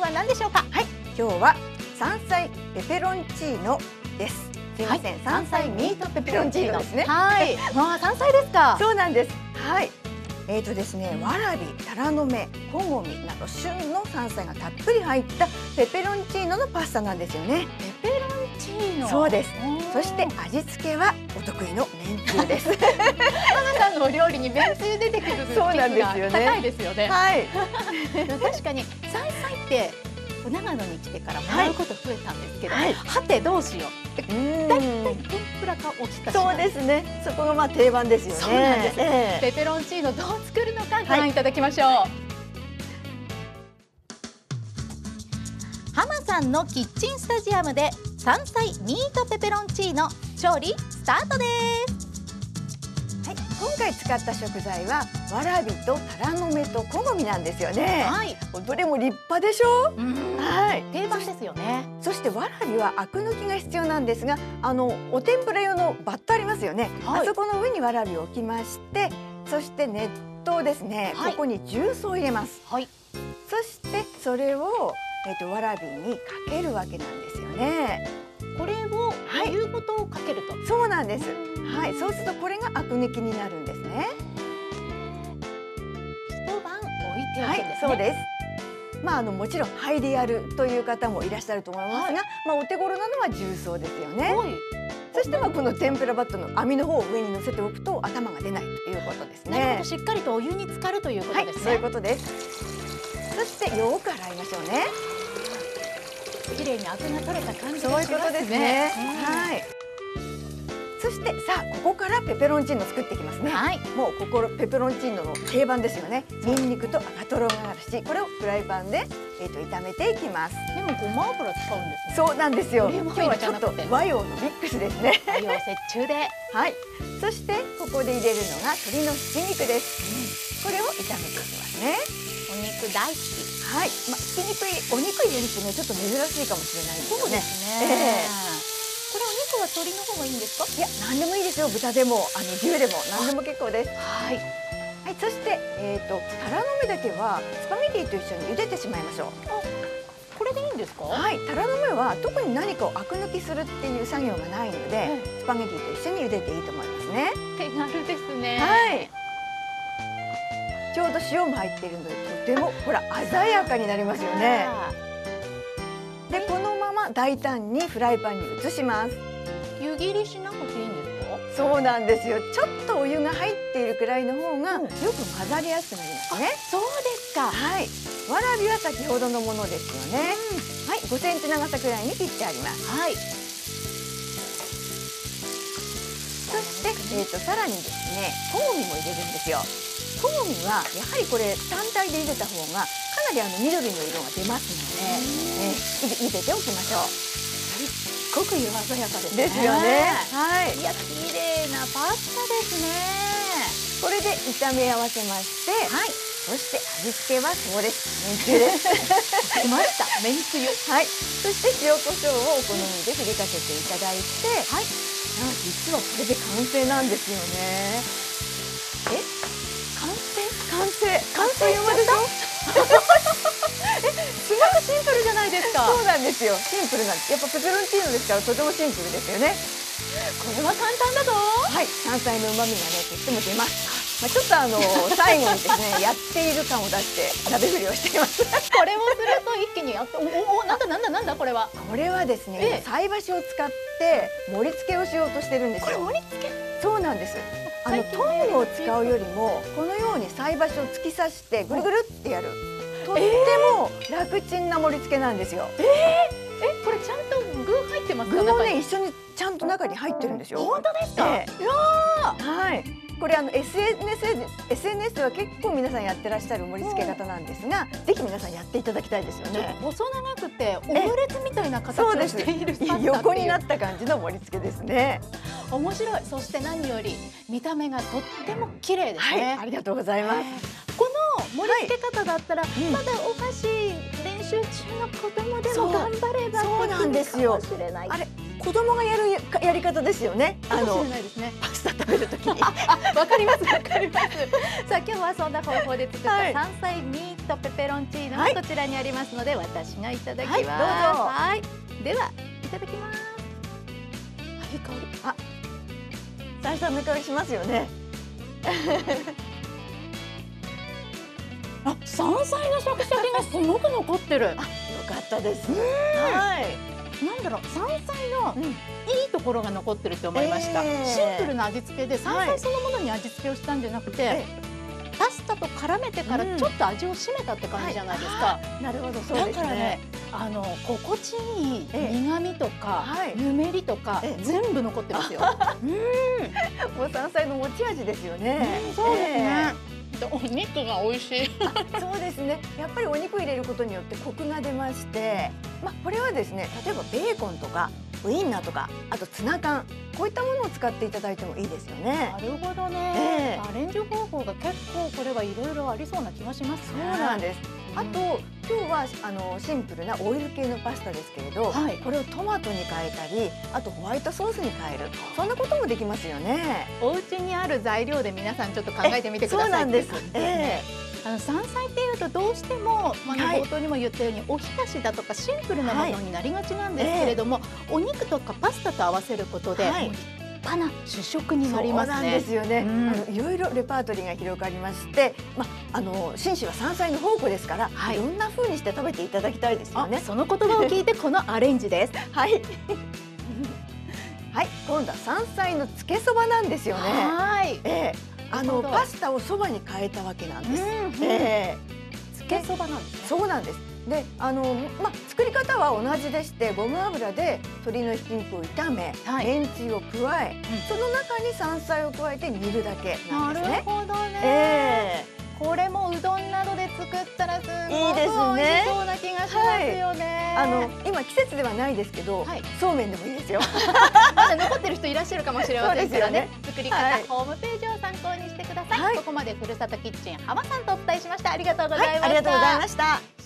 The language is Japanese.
は何でしょうか？ はい、今日は山菜ペペロンチーノです。すいません、山菜ミートペペロンチーノですね。 はい、まあ山菜ですか。 そうなんです。はい。ですね、わらび、タラの芽、こごみなど旬の山菜がたっぷり入ったペペロンチーノのパスタなんですよね。 ペペロンチーノ。 そうです。そして味付けはお得意のめんつゆです。 花さんのお料理にめんつゆ出てくる率が高いですよね。 はい。 確かに山菜って長野に来てからもらうこと増えたんですけど、はてどうしよう。だいたい天ぷらかおひたし。 そうですね。そこがまあ定番ですよね。 そうなんです。ペペロンチーノどう作るのかご覧いただきましょう。浜さんのキッチンスタジアムで山菜ミートペペロンチーノ調理スタートです。 はい、今回使った食材はわらびとタラの芽とこごみなんですよね。はい。どれも立派でしょう。はい。 定番ですよね。 そしてわらびはアク抜きが必要なんですが、お天ぷら用のバットありますよね。あそこの上にわらびを置きまして、そして熱湯ですね。ここに重曹を入れます。はい。そしてそれをわらびにかけるわけなんですよね。 これをお湯ごとかけると。 そうなんです。はい、そうするとこれがアク抜きになるんですね。 一晩置いておくんですね。はい、 そうです。まあもちろん灰でやるという方もいらっしゃると思いますが、まあお手頃なのは重曹ですよね。そしてこの天ぷらバットの網の方を上に乗せておくと頭が出ないということですね。 なるほど、しっかりとお湯に浸かるということですね。 そういうことです。そしてよく洗いましょうね。 綺麗にアクが取れた感じがしますね。 そういうことですね。はい。そしてさあここからペペロンチーノ作っていきますね。はい。もうここペペロンチーノの定番ですよね。ニンニクと赤とろがあるし、これをフライパンで炒めていきます。 でもごま油使うんですね。 そうなんですよ。今日はちょっと和洋のミックスですね。 和洋折衷で。はい。 そしてここで入れるのが鶏のひき肉です。これを炒めていきますね。 お肉大好き。 はい。まあひき肉お肉入れるってねちょっと珍しいかもしれないですよね。 そうですね。これお肉は鶏の方がいいんですか？ いや、何でもいいですよ。豚でも牛でも何でも結構です。はい。はい。そしてタラの芽だけはスパゲティと一緒に茹でてしまいましょう。 これでいいんですか？はい。 タラの芽は特に何かをアク抜きするっていう作業がないので、スパゲティと一緒に茹でていいと思いますね。 手軽ですね。 はい。ちょうど塩も入っているのでとてもほら鮮やかになりますよね。でこのまま大胆にフライパンに移します。 湯切りしなくていいんですか？ そうなんですよ。ちょっとお湯が入っているくらいの方がよく混ざりやすくなりますね。 そうですか。はい。 わらびは先ほどのものですよね。はい、5センチ長さくらいに切ってあります。はい。そしてさらにですね、こごみも入れるんですよ。こごみはやはりこれ単体で茹でた方がかなり緑の色が出ますので、茹でておきましょう。 すごく色鮮やかですね。 ですよね。はい。 いや綺麗なパスタですね。 これで炒め合わせまして、はい。そして味付けはそうです。めんつゆです。 来ました。めんつゆ。 はい。そして塩コショウをお好みで振りかけていただいて、はい。実はこれで完成なんですよね。完成までしょ。 すごくシンプルじゃないですか。 そうなんですよ。シンプルなんです。やっぱペペロンチーノですからとてもシンプルですよね。 これは簡単だぞ。はい。 山菜の旨味がねとっても出ます。まあちょっと最後にですねやっている感を出して鍋振りをしています。 これをすると一気になんだこれは。 これはですね菜箸を使って盛り付けをしようとしてるんですよ。 これ盛り付け。 そうなんです。トングを使うよりもこのように菜箸を突き刺してぐるぐるってやるとっても楽ちんな盛り付けなんですよ。 これちゃんと具入ってますか？ 具もね一緒にちゃんと中に入ってるんですよ。 本当ですか？ はい。これSNS では結構皆さんやってらっしゃる盛り付け方なんですが、ぜひ皆さんやっていただきたいですよね。 細長くてオムレツみたいな形をしているパスタっていう。 横になった感じの盛り付けですね。 面白い。そして何より見た目がとっても綺麗ですね。 ありがとうございます。 この盛り付け方だったら、まだお菓子練習中の子供でも頑張ればそうなんですよ。 あれ子供がやるやり方ですよね。 かもしれないですね。 パスタ食べるときに。 わかりますわかります。さあ今日はそんな方法で作った山菜ミートペペロンチーノがこちらにありますので、私がいただきます。 どうぞ。 はい。ではいただきます。いい香り。 あ、山菜の香りしますよね。 あ、山菜のシャキシャキがすごく残ってる。あ、よかったです。はい。 なんだろう、山菜のいいところが残ってるって思いました。シンプルな味付けで山菜そのものに味付けをしたんじゃなくて、パスタと絡めてからちょっと味を締めたって感じじゃないですか。 なるほど、そうですね。 だからね、心地いい苦味とかぬめりとか全部残ってますよ。 もう山菜の持ち味ですよね。 そうですね。お肉が美味しい。 そうですね。やっぱりお肉入れることによってコクが出まして、これはですね、例えばベーコンとかウインナーとか、あとツナ缶、こういったものを使っていただいてもいいですよね。 なるほどね。アレンジ方法が結構これはいろいろありそうな気がしますね。 そうなんです。あと今日はシンプルなオイル系のパスタですけれど、これをトマトに変えたり、あとホワイトソースに変える、そんなこともできますよね。 お家にある材料で皆さんちょっと考えてみてください。 そうなんです。 山菜っていうとどうしても、冒頭にも言ったようにおひたしだとかシンプルなものになりがちなんですけれども、お肉とかパスタと合わせることで、立派な主食になりますね。 そうなんですよね。いろいろレパートリーが広がりまして、信州は山菜の宝庫ですから、いろんな風にして食べていただきたいですよね。 その言葉を聞いてこのアレンジです。 はい。はい、今度は山菜のつけそばなんですよね。はい。パスタをそばに変えたわけなんです。 つけそばなんですね。 そうなんです。で、作り方は同じでして、ごま油で鶏のひき肉を炒め、めんつゆを加え、その中に山菜を加えて煮るだけなんですね。 なるほどね。これもうどんなどで作ったらすごく美味しそうな気がしますよね。 今季節ではないですけど、そうめんでもいいですよ。 まだ残ってる人いらっしゃるかもしれませんからね。作り方、ホームページを参考にしてください。ここまでふるさとキッチン浜さんとお伝えしました。ありがとうございました。 ありがとうございました。